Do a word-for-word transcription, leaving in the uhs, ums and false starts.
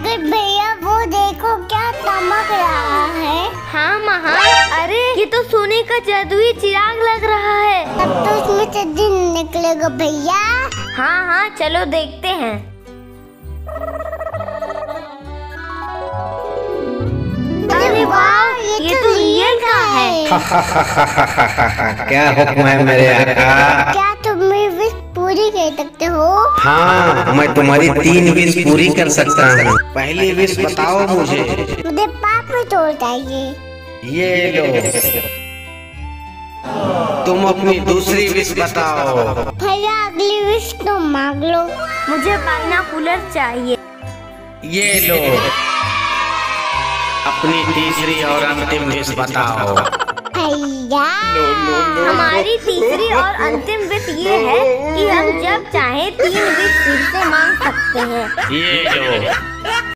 अगर भैया वो देखो क्या चमक रहा है। हाँ महा, अरे ये तो सोने का जादुई चिराग लग रहा है। तब तो उसमें से दिन निकलेगा भैया। हाँ हाँ चलो देखते हैं। अरे वाह, ये, ये तो रियल का है। क्या हुक्म है मेरे आका? क्या तुम मेरी विश पूरी कर सकते हो? हाँ, मैं तुम्हारी तीन विश पूरी कर सकता हूँ। पहली विश बताओ मुझे। मुझे पाप में तोड़ चाहिए। ये लो। तुम अपनी दूसरी विश बताओ। भैया अगली विश तो मांग लो। मुझे बाइनोकुलर चाहिए। ये लो। अपनी तीसरी और अंतिम विश बताओ। भैया हमारी तीसरी और अंतिम विश ये है कि हम जब चाहे तीन विश फिर से मांग सकते हैं। ये लो।